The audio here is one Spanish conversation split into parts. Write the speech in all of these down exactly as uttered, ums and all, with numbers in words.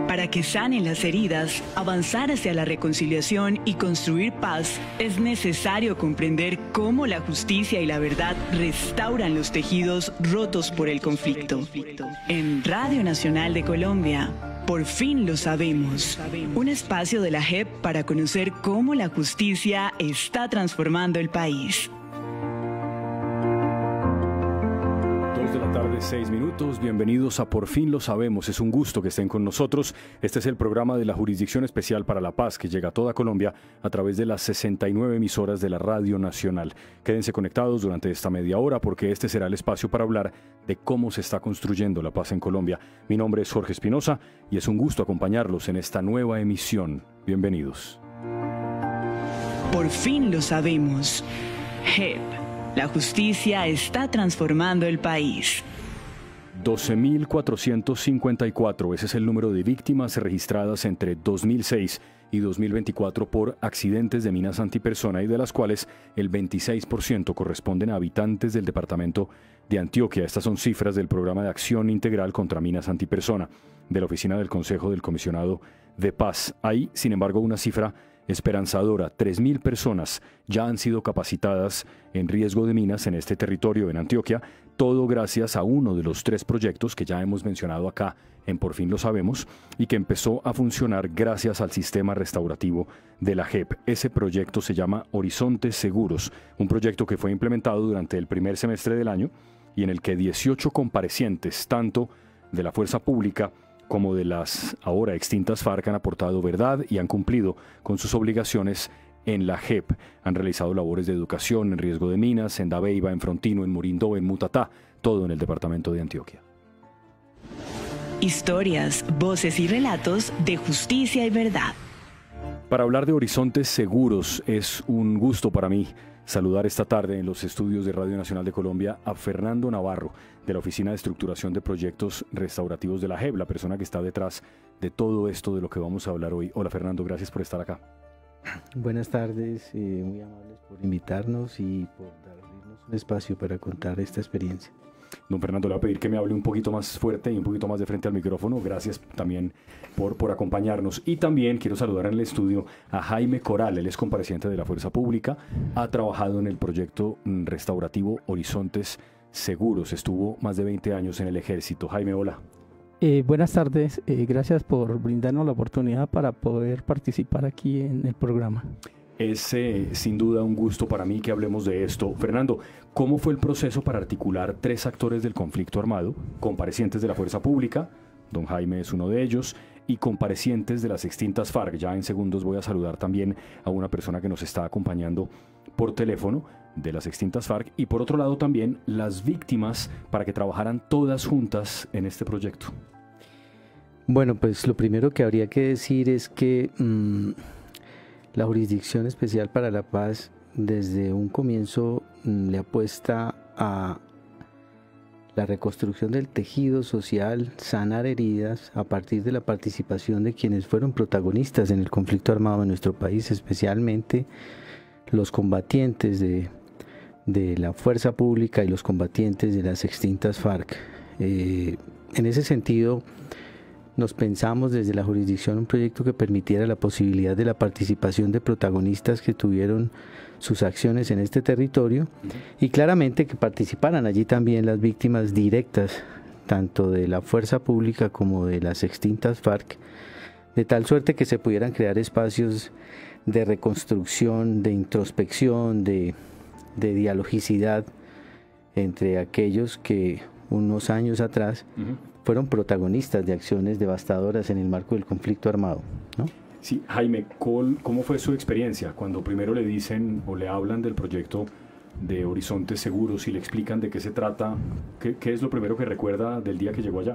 Para que sanen las heridas, avanzar hacia la reconciliación y construir paz, es necesario comprender cómo la justicia y la verdad restauran los tejidos rotos por el conflicto. En Radio Nacional de Colombia, Por fin lo sabemos. Un espacio de la J E P para conocer cómo la justicia está transformando el país. Dos de la tarde, seis minutos. Bienvenidos a Por fin lo sabemos. Es un gusto que estén con nosotros. Este es el programa de la Jurisdicción Especial para la Paz que llega a toda Colombia a través de las sesenta y nueve emisoras de la Radio Nacional. Quédense conectados durante esta media hora porque este será el espacio para hablar de cómo se está construyendo la paz en Colombia. Mi nombre es Jorge Espinosa y es un gusto acompañarlos en esta nueva emisión. Bienvenidos. Por fin lo sabemos. J E P. La justicia está transformando el país. doce mil cuatrocientos cincuenta y cuatro, ese es el número de víctimas registradas entre dos mil seis y dos mil veinticuatro por accidentes de minas antipersona y de las cuales el veintiséis por ciento corresponden a habitantes del departamento de Antioquia. Estas son cifras del Programa de Acción Integral contra Minas Antipersona de la Oficina del Consejo del Comisionado de Paz. Hay, sin embargo, una cifra esperanzadora. tres mil personas ya han sido capacitadas en riesgo de minas en este territorio en Antioquia, todo gracias a uno de los tres proyectos que ya hemos mencionado acá en Por fin lo sabemos y que empezó a funcionar gracias al sistema restaurativo de la J E P. Ese proyecto se llama Horizontes Seguros, un proyecto que fue implementado durante el primer semestre del año y en el que dieciocho comparecientes, tanto de la fuerza pública como de las ahora extintas FARC, han aportado verdad y han cumplido con sus obligaciones en la J E P. Han realizado labores de educación en riesgo de minas, en Dabeiba, en Frontino, en Murindó, en Mutatá, todo en el departamento de Antioquia. Historias, voces y relatos de justicia y verdad. Para hablar de Horizontes Seguros, es un gusto para mí saludar esta tarde en los estudios de Radio Nacional de Colombia a Fernando Navarro, de la Oficina de Estructuración de Proyectos Restaurativos de la J E P, la persona que está detrás de todo esto de lo que vamos a hablar hoy. Hola Fernando, gracias por estar acá. Buenas tardes, eh, muy amables por invitarnos y por darnos un espacio para contar esta experiencia. Don Fernando, le voy a pedir que me hable un poquito más fuerte y un poquito más de frente al micrófono. Gracias también por, por acompañarnos. Y también quiero saludar en el estudio a Jaime Coral, él es compareciente de la Fuerza Pública, ha trabajado en el proyecto restaurativo Horizontes Seguros, estuvo más de veinte años en el Ejército. Jaime, hola. Eh, buenas tardes, eh, gracias por brindarnos la oportunidad para poder participar aquí en el programa. Es eh, sin duda un gusto para mí que hablemos de esto. Fernando, ¿cómo fue el proceso para articular tres actores del conflicto armado, comparecientes de la Fuerza Pública, don Jaime es uno de ellos, y comparecientes de las extintas FARC? Ya en segundos voy a saludar también a una persona que nos está acompañando por teléfono de las extintas FARC, y por otro lado también las víctimas para que trabajaran todas juntas en este proyecto. Bueno, pues lo primero que habría que decir es que mmm, la Jurisdicción Especial para la Paz desde un comienzo mmm, le apuesta a la reconstrucción del tejido social, sanar heridas a partir de la participación de quienes fueron protagonistas en el conflicto armado en nuestro país, especialmente los combatientes de, de la Fuerza Pública y los combatientes de las extintas FARC. Eh, en ese sentido, nos pensamos desde la jurisdicción un proyecto que permitiera la posibilidad de la participación de protagonistas que tuvieron sus acciones en este territorio y claramente que participaran allí también las víctimas directas, tanto de la Fuerza Pública como de las extintas FARC, de tal suerte que se pudieran crear espacios de reconstrucción, de introspección, de, de dialogicidad entre aquellos que unos años atrás uh-huh. fueron protagonistas de acciones devastadoras en el marco del conflicto armado, ¿no? Sí, Jaime, ¿cómo fue su experiencia cuando primero le dicen o le hablan del proyecto de Horizontes Seguros y le explican de qué se trata? ¿Qué, qué es lo primero que recuerda del día que llegó allá?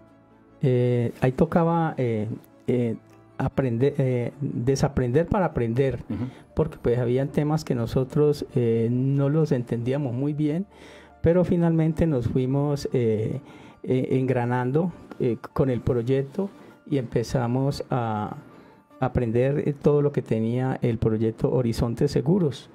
Eh, ahí tocaba eh, eh, aprender, eh, desaprender para aprender, uh-huh. porque pues habían temas que nosotros eh, no los entendíamos muy bien, pero finalmente nos fuimos eh, eh, engranando eh, con el proyecto y empezamos a aprender todo lo que tenía el proyecto Horizontes Seguros.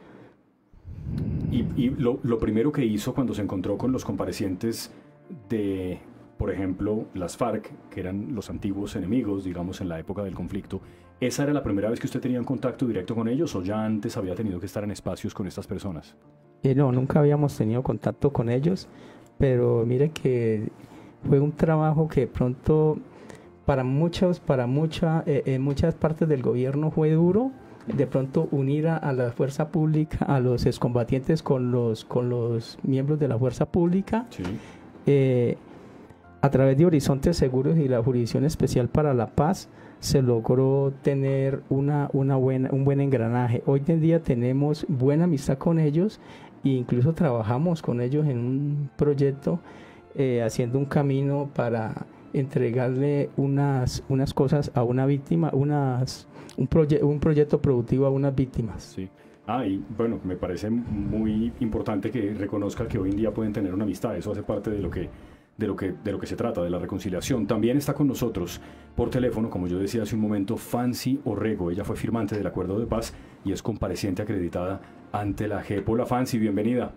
Y, y lo, lo primero que hizo cuando se encontró con los comparecientes de por ejemplo, las FARC, que eran los antiguos enemigos, digamos, en la época del conflicto, ¿esa era la primera vez que usted tenía un contacto directo con ellos o ya antes había tenido que estar en espacios con estas personas? Eh, no, nunca habíamos tenido contacto con ellos, pero mire que fue un trabajo que de pronto para muchos, para mucha, eh, en muchas partes del gobierno fue duro, de pronto unir a, a la fuerza pública, a los excombatientes con los, con los miembros de la fuerza pública. Sí. Eh, a través de Horizontes Seguros y la Jurisdicción Especial para la Paz se logró tener una, una buena, un buen engranaje. Hoy en día tenemos buena amistad con ellos e incluso trabajamos con ellos en un proyecto eh, haciendo un camino para entregarle unas, unas cosas a una víctima, unas, un, proye un proyecto productivo a unas víctimas. Sí. Ah, y bueno, me parece muy importante que reconozca que hoy en día pueden tener una amistad. Eso hace parte de lo que, de lo que, de lo que se trata, de la reconciliación. También está con nosotros por teléfono, como yo decía hace un momento, Fancy Orrego. Ella fue firmante del Acuerdo de Paz y es compareciente acreditada ante la J E P. Hola, Fancy, bienvenida.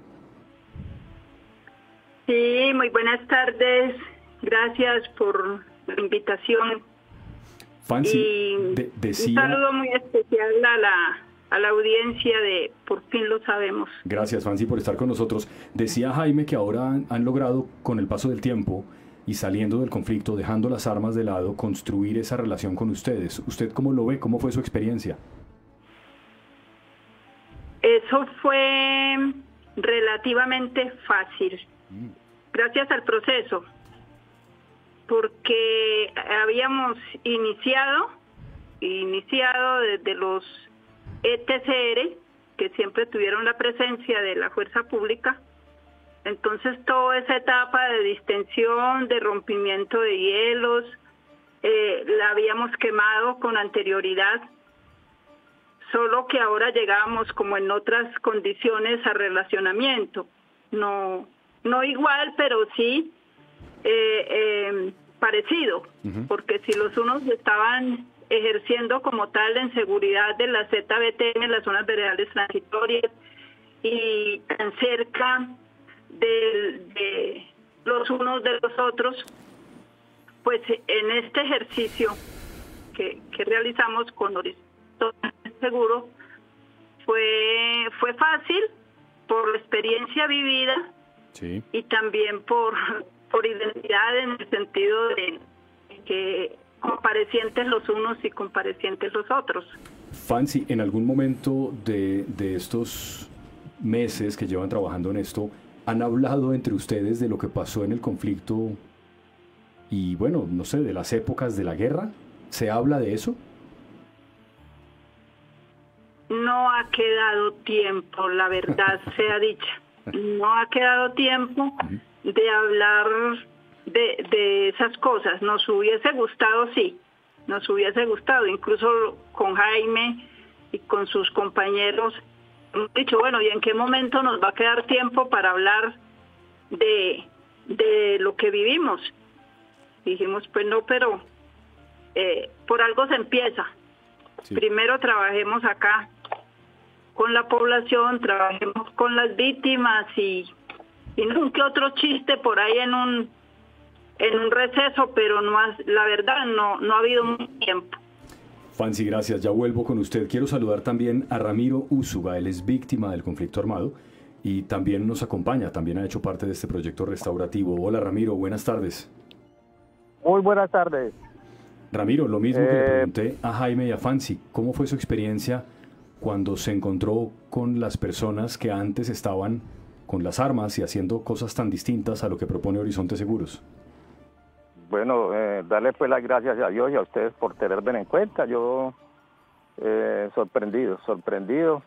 Sí, muy buenas tardes. Gracias por la invitación. Fancy, y de, decía... un saludo muy especial a la, a la audiencia de Por Fin Lo Sabemos. Gracias, Fancy, por estar con nosotros. Decía Jaime que ahora han, han logrado, con el paso del tiempo y saliendo del conflicto, dejando las armas de lado, construir esa relación con ustedes. ¿Usted cómo lo ve? ¿Cómo fue su experiencia? Eso fue relativamente fácil, mm. gracias al proceso, porque habíamos iniciado, iniciado desde los E T C R, que siempre tuvieron la presencia de la fuerza pública. Entonces toda esa etapa de distensión, de rompimiento de hielos, eh, la habíamos quemado con anterioridad, solo que ahora llegábamos como en otras condiciones a relacionamiento, no, no igual, pero sí eh, eh, parecido, uh-huh. porque si los unos estaban ejerciendo como tal en seguridad de la Z B T en las zonas veredales transitorias y tan cerca de, de los unos de los otros, pues en este ejercicio que, que realizamos con Horizonte Seguro fue fue fácil por la experiencia vivida, sí. y también por, por identidad en el sentido de que comparecientes los unos y comparecientes los otros. Fancy, en algún momento de, de estos meses que llevan trabajando en esto, ¿han hablado entre ustedes de lo que pasó en el conflicto y, bueno, no sé, de las épocas de la guerra? ¿Se habla de eso? No ha quedado tiempo, la verdad sea dicha. No ha quedado tiempo de hablar de, de esas cosas. Nos hubiese gustado, sí, nos hubiese gustado. Incluso con Jaime y con sus compañeros hemos dicho, bueno, ¿y en qué momento nos va a quedar tiempo para hablar de, de lo que vivimos? Dijimos, pues no, pero eh, por algo se empieza. Sí. Primero trabajemos acá con la población, trabajemos con las víctimas y, y no que otro chiste por ahí en un en un receso, pero no ha, la verdad no, no ha habido mucho tiempo. Fancy, gracias. Ya vuelvo con usted. Quiero saludar también a Ramiro Úsuga. Él es víctima del conflicto armado y también nos acompaña, también ha hecho parte de este proyecto restaurativo. Hola Ramiro, buenas tardes. Muy buenas tardes. Ramiro, lo mismo eh... que le pregunté a Jaime y a Fancy, ¿cómo fue su experiencia cuando se encontró con las personas que antes estaban con las armas y haciendo cosas tan distintas a lo que propone Horizonte Seguros? Bueno, eh, darle pues las gracias a Dios y a ustedes por tenerme en cuenta. Yo eh, sorprendido, sorprendido,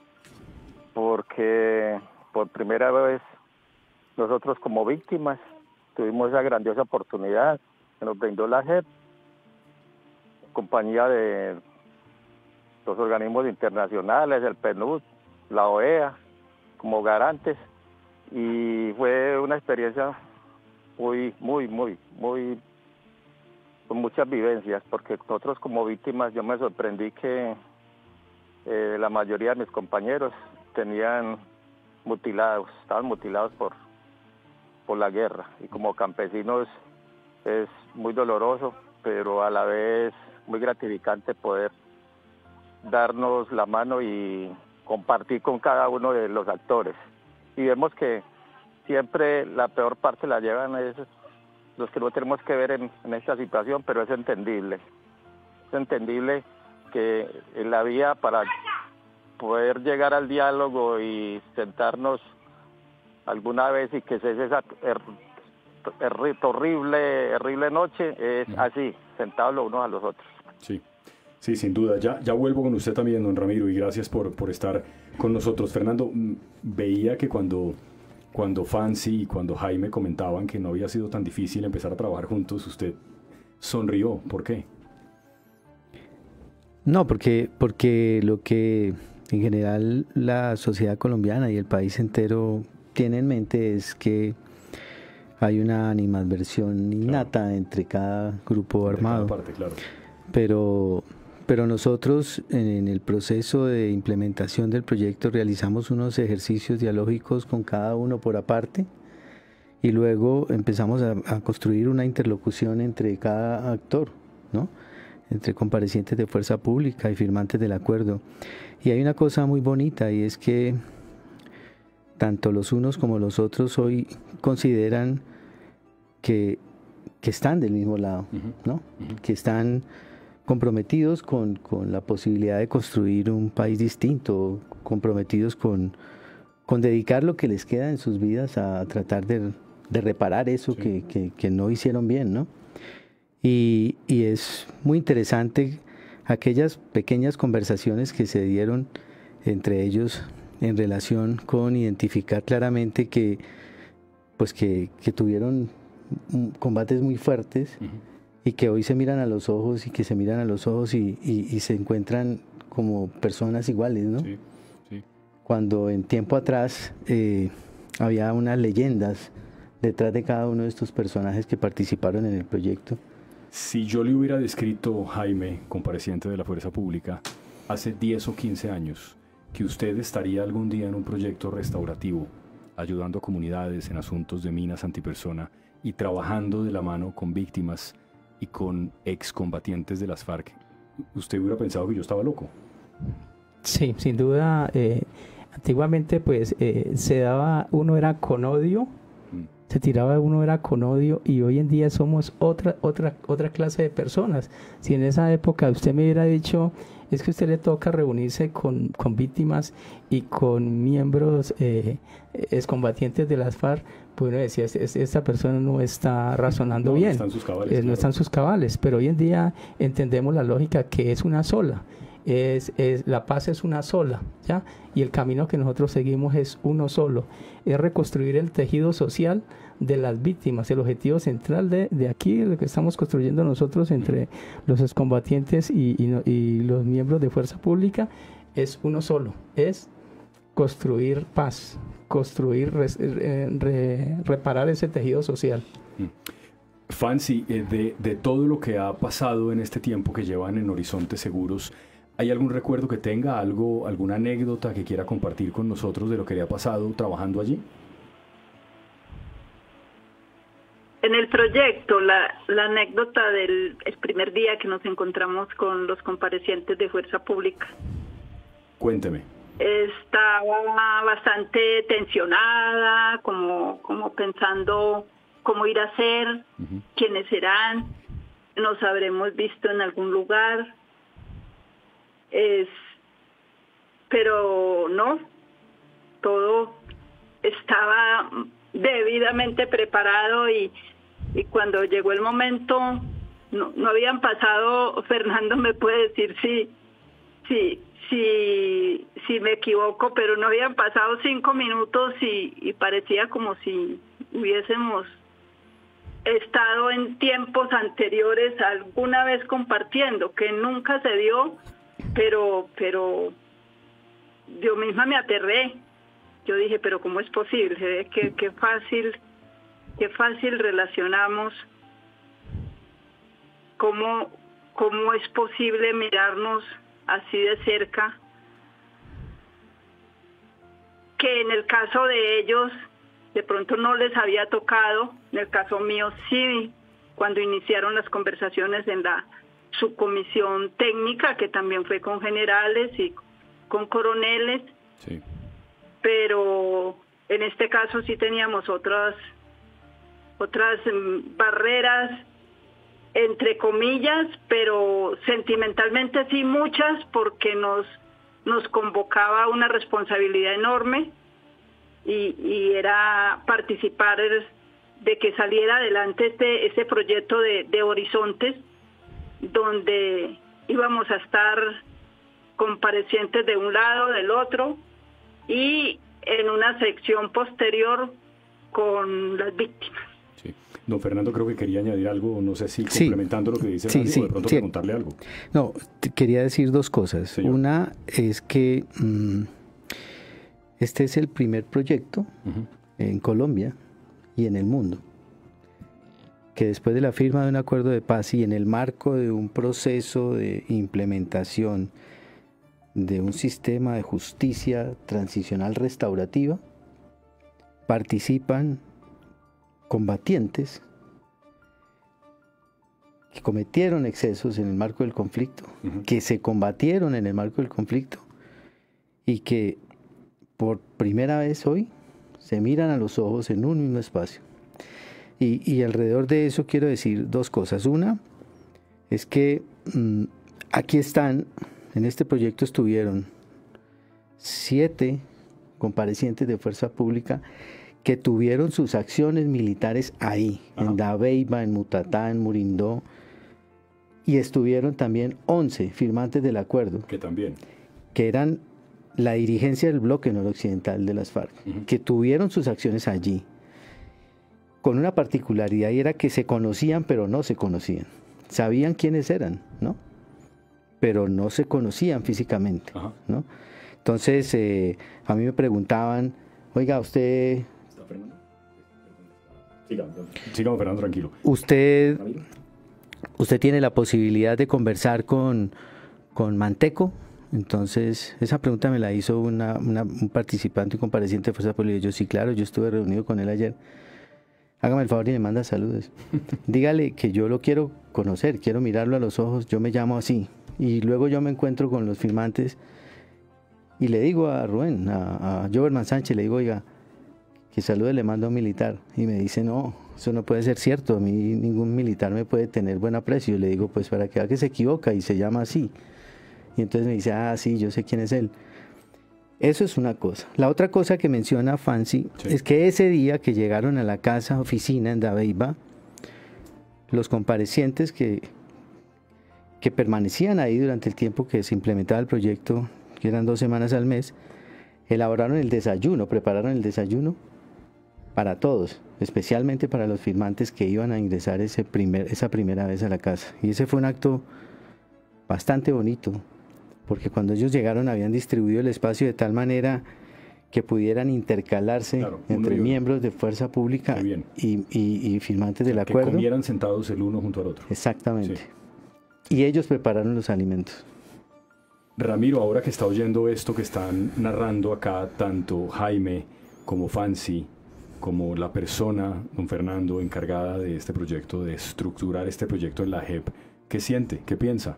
porque por primera vez nosotros como víctimas tuvimos esa grandiosa oportunidad que nos brindó la J E P, compañía de los organismos internacionales, el P N U D, la O E A, como garantes, y fue una experiencia muy, muy, muy, muy, con muchas vivencias, porque nosotros como víctimas, yo me sorprendí que eh, la mayoría de mis compañeros tenían mutilados, estaban mutilados por, por la guerra, y como campesinos es muy doloroso, pero a la vez muy gratificante poder darnos la mano y compartir con cada uno de los actores. Y vemos que siempre la peor parte la llevan es los que no tenemos que ver en, en esta situación, pero es entendible. Es entendible que en la vía para poder llegar al diálogo y sentarnos alguna vez y que cese esa er, er, horrible, horrible noche, es uh-huh. así, sentados los unos a los otros. Sí, sí, sin duda. Ya, ya vuelvo con usted también, don Ramiro, y gracias por, por estar con nosotros. Fernando, veía que cuando, cuando Fancy y cuando Jaime comentaban que no había sido tan difícil empezar a trabajar juntos, usted sonrió. ¿Por qué? No, porque, porque lo que en general la sociedad colombiana y el país entero tiene en mente es que hay una animadversión innata claro. entre cada grupo entre armado. Cada parte, claro. Pero, pero nosotros en el proceso de implementación del proyecto realizamos unos ejercicios dialógicos con cada uno por aparte y luego empezamos a, a construir una interlocución entre cada actor, ¿no? Entre comparecientes de fuerza pública y firmantes del acuerdo. Y hay una cosa muy bonita y es que tanto los unos como los otros hoy consideran que, que están del mismo lado, ¿no? Uh-huh. Que están comprometidos con, con la posibilidad de construir un país distinto, comprometidos con, con dedicar lo que les queda en sus vidas a tratar de, de reparar eso sí. que, que, que no hicieron bien, ¿no? Y, y es muy interesante aquellas pequeñas conversaciones que se dieron entre ellos en relación con identificar claramente que, pues que, que tuvieron combates muy fuertes uh-huh. y que hoy se miran a los ojos y que se miran a los ojos y, y, y se encuentran como personas iguales, ¿no? Sí, sí. Cuando en tiempo atrás eh, había unas leyendas detrás de cada uno de estos personajes que participaron en el proyecto. Si yo le hubiera descrito, Jaime, compareciente de la Fuerza Pública, hace diez o quince años, que usted estaría algún día en un proyecto restaurativo, ayudando a comunidades en asuntos de minas antipersona y trabajando de la mano con víctimas y con excombatientes de las FARC, ¿usted hubiera pensado que yo estaba loco? Sí, sin duda. Eh, antiguamente, pues, eh, se daba, uno era con odio, se tiraba uno era con odio y hoy en día somos otra otra otra clase de personas. Si en esa época usted me hubiera dicho es que a usted le toca reunirse con, con víctimas y con miembros eh, excombatientes de las FARC, pues uno decía, esta persona no está razonando no, bien, no están sus cabales, eh, claro. no están sus cabales, pero hoy en día entendemos la lógica que es una sola. Es, es, la paz es una sola, ¿ya? Y el camino que nosotros seguimos es uno solo, es reconstruir el tejido social de las víctimas. El objetivo central de, de aquí, lo que estamos construyendo nosotros entre los excombatientes y, y, y los miembros de Fuerza Pública, es uno solo, es construir paz, construir, re, re, reparar ese tejido social. Fancy, eh, de, de todo lo que ha pasado en este tiempo que llevan en Horizontes Seguros, ¿hay algún recuerdo que tenga, algo, alguna anécdota que quiera compartir con nosotros de lo que le ha pasado trabajando allí? En el proyecto, la, la anécdota del el primer día que nos encontramos con los comparecientes de Fuerza Pública. Cuénteme. Estaba bastante tensionada, como, como pensando cómo ir a hacer, uh-huh. quiénes serán, nos habremos visto en algún lugar. Es, pero no, todo estaba debidamente preparado y, y cuando llegó el momento, no, no habían pasado, Fernando me puede decir si, si, si, si me equivoco, pero no habían pasado cinco minutos y, y parecía como si hubiésemos estado en tiempos anteriores alguna vez compartiendo, que nunca se dio. Pero, pero yo misma me aterré. Yo dije, pero ¿cómo es posible? Qué, qué fácil, qué fácil relacionamos. ¿Cómo, cómo es posible mirarnos así de cerca? Que en el caso de ellos, de pronto no les había tocado. En el caso mío sí, cuando iniciaron las conversaciones en la subcomisión técnica, que también fue con generales y con coroneles, sí. Pero en este caso sí teníamos otras, otras barreras, entre comillas, pero sentimentalmente sí muchas, porque nos, nos convocaba una responsabilidad enorme y, y era participar de que saliera adelante este, este proyecto de, de Horizontes, donde íbamos a estar comparecientes de un lado, del otro, y en una sección posterior con las víctimas. Sí. Don Fernando creo que quería añadir algo, no sé si sí. complementando lo que dice sí, Randy, sí, o de pronto sí. preguntarle algo. No, quería decir dos cosas. Señor. Una es que mmm, este es el primer proyecto uh-huh. en Colombia y en el mundo que después de la firma de un acuerdo de paz y en el marco de un proceso de implementación de un sistema de justicia transicional restaurativa, participan combatientes que cometieron excesos en el marco del conflicto, uh-huh. que se combatieron en el marco del conflicto y que por primera vez hoy se miran a los ojos en un mismo espacio. Y, y alrededor de eso quiero decir dos cosas. Una es que mmm, aquí están, en este proyecto estuvieron siete comparecientes de fuerza pública que tuvieron sus acciones militares ahí, Ajá. en Dabeiba, en Mutatá, en Murindó, y estuvieron también once firmantes del acuerdo, que también, que eran la dirigencia del bloque noroccidental de las FARC, uh-huh. que tuvieron sus acciones allí, con una particularidad, y era que se conocían pero no se conocían, sabían quiénes eran, ¿no? Pero no se conocían físicamente, Ajá. ¿no? Entonces, eh, a mí me preguntaban, oiga, usted... ¿Está Fernando? Sigamos, sigamos, Fernando, tranquilo. ¿Usted, usted tiene la posibilidad de conversar con, con Manteco? Entonces, esa pregunta me la hizo una, una, un participante y compareciente de Fuerza Pública. Yo, sí, claro, yo estuve reunido con él ayer. Hágame el favor y me manda saludos. Dígale que yo lo quiero conocer, quiero mirarlo a los ojos, yo me llamo así. Y luego yo me encuentro con los firmantes y le digo a Rubén, a, a Joverman Sánchez, le digo, oiga, que salude le mando a un militar. Y me dice, no, eso no puede ser cierto, a mí ningún militar me puede tener buen aprecio. Y le digo, pues para que vea que se equivoca y se llama así. Y entonces me dice, ah, sí, yo sé quién es él. Eso es una cosa. La otra cosa que menciona Fancy sí. es que ese día que llegaron a la casa oficina en Dabeiba, los comparecientes que, que permanecían ahí durante el tiempo que se implementaba el proyecto, que eran dos semanas al mes, elaboraron el desayuno, prepararon el desayuno para todos, especialmente para los firmantes que iban a ingresar ese primer, esa primera vez a la casa. Y ese fue un acto bastante bonito, porque cuando ellos llegaron habían distribuido el espacio de tal manera que pudieran intercalarse claro, entre miembros de Fuerza Pública y, y, y firmantes del que acuerdo. Que comieran sentados el uno junto al otro. Exactamente. Sí. Y ellos prepararon los alimentos. Ramiro, ahora que está oyendo esto que están narrando acá, tanto Jaime como Fancy, como la persona, don Fernando, encargada de este proyecto, de estructurar este proyecto en la J E P, ¿qué siente? ¿Qué piensa?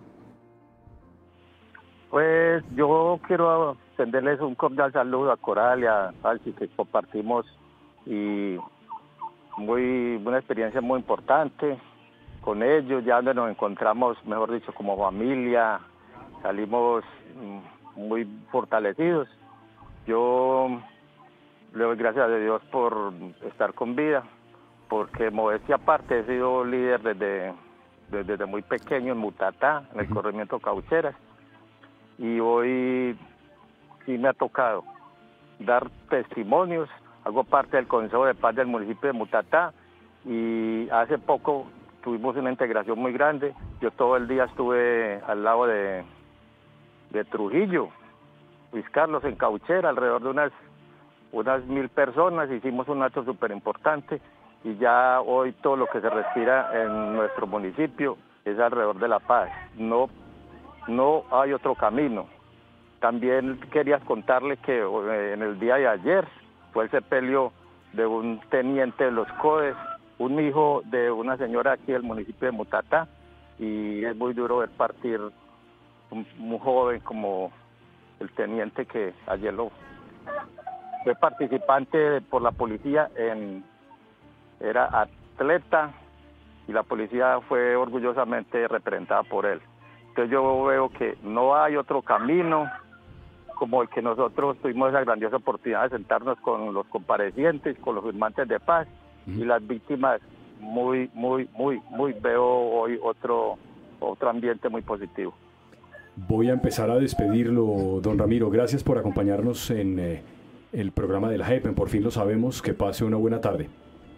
Pues yo quiero extenderles un cordial saludo a Coral y a Fancy, que compartimos y muy una experiencia muy importante con ellos, ya donde nos encontramos, mejor dicho, como familia, salimos muy fortalecidos. Yo le doy gracias a Dios por estar con vida, porque modestia aparte, he sido líder desde, desde, desde muy pequeño en Mutatá, en el corregimiento Caucheras, y hoy sí me ha tocado dar testimonios. Hago parte del Consejo de Paz del municipio de Mutatá y hace poco tuvimos una integración muy grande. Yo todo el día estuve al lado de, de Trujillo, Luis Carlos, en Cauchera, alrededor de unas, unas mil personas. Hicimos un acto súper importante y ya hoy todo lo que se respira en nuestro municipio es alrededor de la paz. No No hay otro camino. También quería contarle que eh, en el día de ayer fue el sepelio de un teniente de los CODES un hijo de una señora aquí del municipio de Mutatá, y es muy duro ver partir un, un joven como el teniente que ayer lo fue participante por la policía, en, era atleta, y la policía fue orgullosamente representada por él. Entonces yo veo que no hay otro camino como el que nosotros tuvimos esa grandiosa oportunidad de sentarnos con los comparecientes, con los firmantes de paz, uh-huh. y las víctimas. Muy, muy, muy, muy, veo hoy otro, otro ambiente muy positivo. Voy a empezar a despedirlo, don Ramiro. Gracias por acompañarnos en eh, el programa de la J E P. Por fin lo sabemos. Que pase una buena tarde.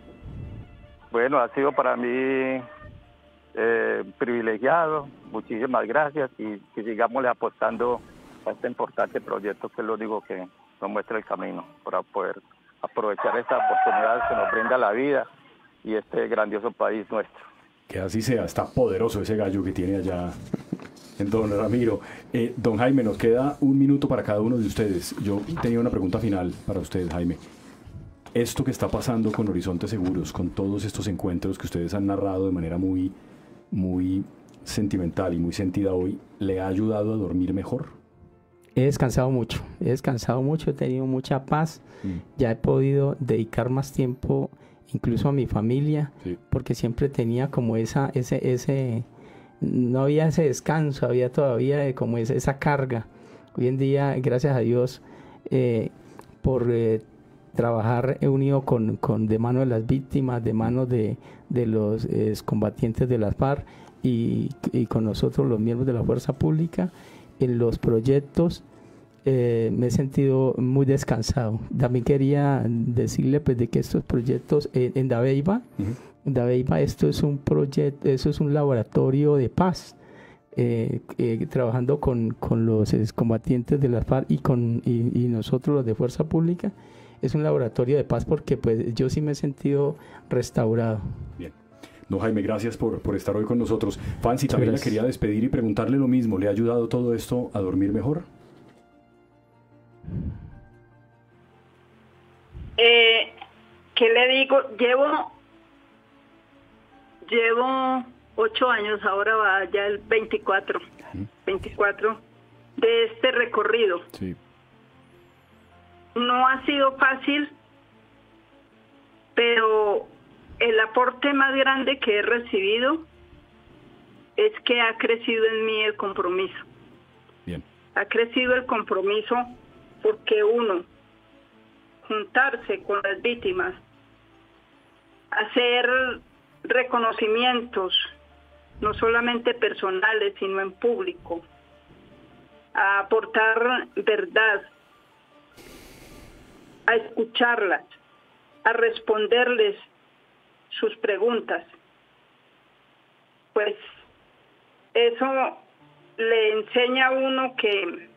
Bueno, ha sido para mí eh, privilegiado. Muchísimas gracias, y que sigamos apostando a este importante proyecto, que es lo único que nos muestra el camino para poder aprovechar esta oportunidad que nos brinda la vida y este grandioso país nuestro. Que así sea. Está poderoso ese gallo que tiene allá en don Ramiro. Eh, don Jaime, nos queda un minuto para cada uno de ustedes. Yo tenía una pregunta final para usted, Jaime. Esto que está pasando con Horizontes Seguros, con todos estos encuentros que ustedes han narrado de manera muy, muy sentimental y muy sentida hoy, ¿le ha ayudado a dormir mejor? He descansado mucho, he descansado mucho, he tenido mucha paz, mm. ya he podido dedicar más tiempo incluso a mi familia, sí. porque siempre tenía como esa, ese, ese, no había ese descanso, había todavía como esa, esa carga. Hoy en día, gracias a Dios, eh, por eh, trabajar unido con, con de mano de las víctimas, de mano de, de los eh, combatientes de las FARC y, y con nosotros los miembros de la Fuerza Pública, en los proyectos, Eh, me he sentido muy descansado. También quería decirle pues, de que estos proyectos en, en Dabeiba, uh-huh. en Dabeiba esto es un proyecto, eso es un laboratorio de paz, eh, eh, trabajando con, con los combatientes de las FARC y con y, y nosotros los de Fuerza Pública. Es un laboratorio de paz porque pues yo sí me he sentido restaurado. Bien. No, Jaime, gracias por, por estar hoy con nosotros. Fancy, también la quería despedir y preguntarle lo mismo. ¿Le ha ayudado todo esto a dormir mejor? Eh, ¿Qué le digo? Llevo llevo ocho años, ahora va ya el veinticuatro, uh-huh. veinticuatro de este recorrido. Sí. No ha sido fácil, pero el aporte más grande que he recibido es que ha crecido en mí el compromiso. Bien. Ha crecido el compromiso porque uno, juntarse con las víctimas, hacer reconocimientos, no solamente personales, sino en público, a aportar verdad, a escucharlas, a responderles sus preguntas, pues eso le enseña a uno que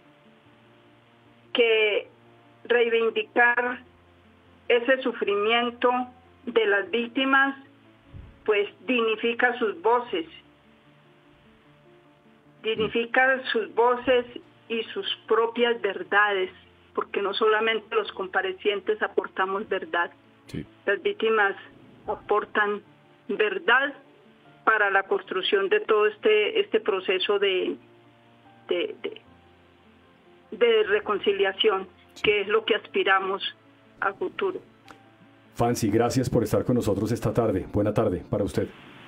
que reivindicar ese sufrimiento de las víctimas, pues dignifica sus voces, dignifica sus voces y sus propias verdades, porque no solamente los comparecientes aportamos verdad, sí. las víctimas aportan verdad para la construcción de todo este este proceso de de, de de reconciliación, que es lo que aspiramos a futuro. Fancy, gracias por estar con nosotros esta tarde. Buena tarde para usted.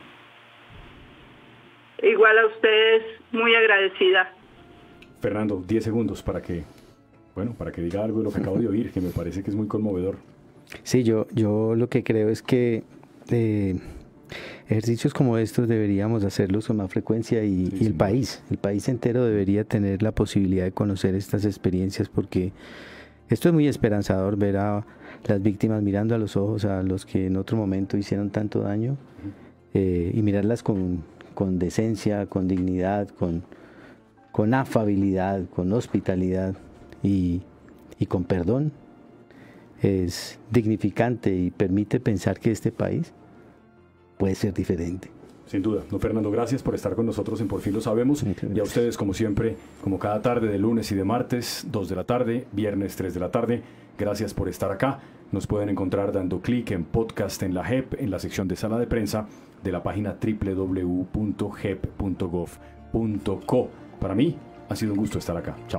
Igual a ustedes, muy agradecida. Fernando, diez segundos para que, bueno, para que diga algo de lo que acabo de oír, que me parece que es muy conmovedor. Sí, yo, yo lo que creo es que eh, ejercicios como estos deberíamos hacerlos con más frecuencia y, sí, y el sí. país, el país entero debería tener la posibilidad de conocer estas experiencias, porque esto es muy esperanzador, ver a las víctimas mirando a los ojos a los que en otro momento hicieron tanto daño, uh-huh. eh, y mirarlas con, con decencia, con dignidad, con, con afabilidad, con hospitalidad y, y con perdón. Es dignificante y permite pensar que este país puede ser diferente. Sin duda. Don Fernando, gracias por estar con nosotros en Por Fin Lo Sabemos. Y a ustedes, como siempre, como cada tarde de lunes y de martes, dos de la tarde, viernes tres de la tarde, gracias por estar acá. Nos pueden encontrar dando clic en podcast en la J E P, en la sección de sala de prensa de la página doble u doble u doble u punto jep punto gov punto co. Para mí ha sido un gusto estar acá. Chao.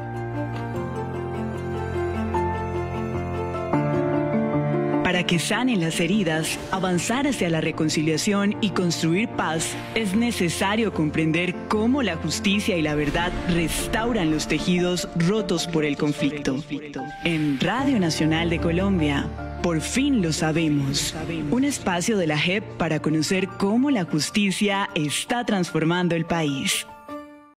Para que sanen las heridas, avanzar hacia la reconciliación y construir paz, es necesario comprender cómo la justicia y la verdad restauran los tejidos rotos por el conflicto. En Radio Nacional de Colombia, Por fin lo sabemos. Un espacio de la J E P para conocer cómo la justicia está transformando el país.